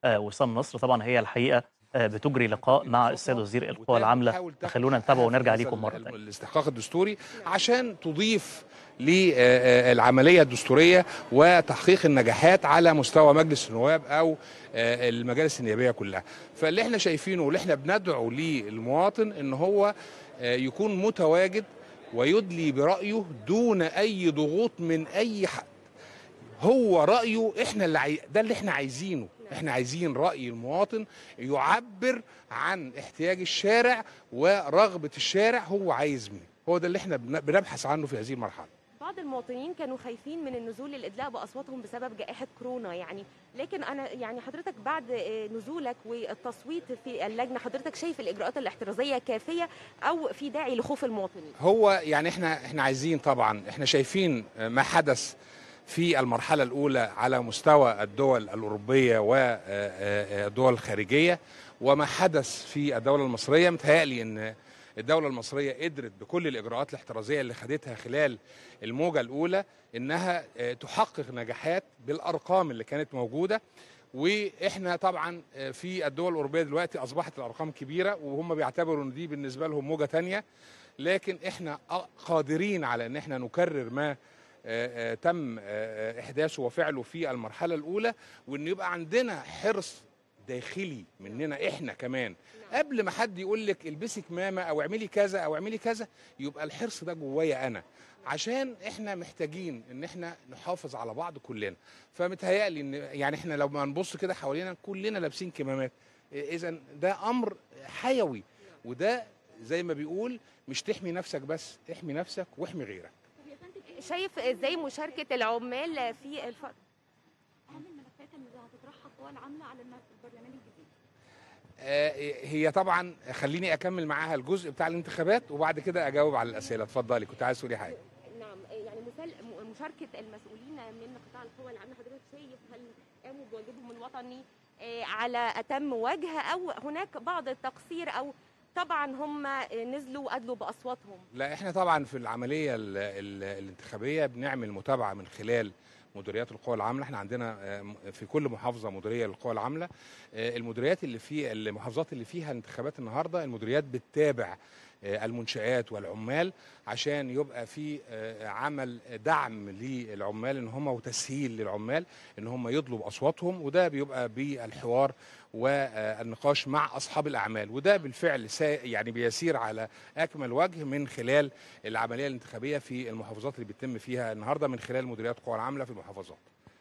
وسام نصر. طبعًا هي الحقيقة بتجري لقاء مع السيد وزير القوى العاملة، وتحاول تاخد فخلونا نتابعه حقها في ونرجع هذا ليكم مرة تانية. الاستحقاق الدستوري عشان تضيف للعملية الدستورية وتحقيق النجاحات على مستوى مجلس النواب أو المجالس النيابية كلها. فاللي احنا شايفينه واللي احنا بندعو ليه المواطن ان هو يكون متواجد ويدلي برأيه دون أي ضغوط من أي حد. هو رأيه احنا ده اللي احنا عايزينه. احنا عايزين رأي المواطن يعبر عن احتياج الشارع ورغبة الشارع، هو عايز مين. هو ده اللي احنا بنبحث عنه في هذه المرحلة. بعض المواطنين كانوا خايفين من النزول للإدلاء بأصواتهم بسبب جائحة كورونا يعني، لكن أنا يعني حضرتك بعد نزولك والتصويت في اللجنة، حضرتك شايف الإجراءات الاحترازية كافية أو في داعي لخوف المواطنين؟ هو يعني احنا عايزين، طبعا احنا شايفين ما حدث في المرحلة الأولى على مستوى الدول الأوروبية والدول الخارجية وما حدث في الدولة المصرية. متهيألي أن الدولة المصرية قدرت بكل الإجراءات الاحترازية اللي خدتها خلال الموجة الأولى إنها تحقق نجاحات بالأرقام اللي كانت موجودة. وإحنا طبعا في الدول الأوروبية دلوقتي أصبحت الأرقام كبيرة وهم بيعتبروا أن دي بالنسبة لهم موجة تانية، لكن إحنا قادرين على أن إحنا نكرر ما تم إحداثه وفعله في المرحلة الأولى، وإن يبقى عندنا حرص داخلي مننا إحنا كمان قبل ما حد يقول لك البسي كمامة أو اعملي كذا أو اعملي كذا، يبقى الحرص ده جوايا أنا، عشان إحنا محتاجين إن إحنا نحافظ على بعض كلنا. فمتهيألي إن يعني إحنا لو ما نبص كده حوالينا كلنا لابسين كمامات، إذا ده أمر حيوي، وده زي ما بيقول مش تحمي نفسك بس، احمي نفسك واحمي غيرك. شايف ازاي مشاركة العمال في أهم الملفات اللي هتطرحها القوى العاملة على البرلمان الجديد؟ هي طبعا خليني أكمل معاها الجزء بتاع الانتخابات وبعد كده أجاوب على الأسئلة. اتفضلي، كنت عايز تقولي حاجة. نعم، يعني مشاركة المسؤولين من قطاع القوى العاملة، حضرتك شايف هل قاموا بواجبهم الوطني على أتم وجه أو هناك بعض التقصير أو طبعا هم نزلوا وأدلوا بأصواتهم؟ لا، احنا طبعا في العملية الانتخابية بنعمل متابعة من خلال مديريات القوى العاملة. احنا عندنا في كل محافظة مديرية للقوى العاملة. المديريات اللي في المحافظات اللي فيها انتخابات النهاردة، المديريات بتتابع المنشآت والعمال عشان يبقى في عمل دعم للعمال ان هم وتسهيل للعمال ان هم يطلبوا اصواتهم، وده بيبقى بالحوار والنقاش مع اصحاب الاعمال، وده بالفعل يعني بيسير على اكمل وجه من خلال العمليه الانتخابيه في المحافظات اللي بيتم فيها النهارده من خلال مديريات القوى العامله في المحافظات.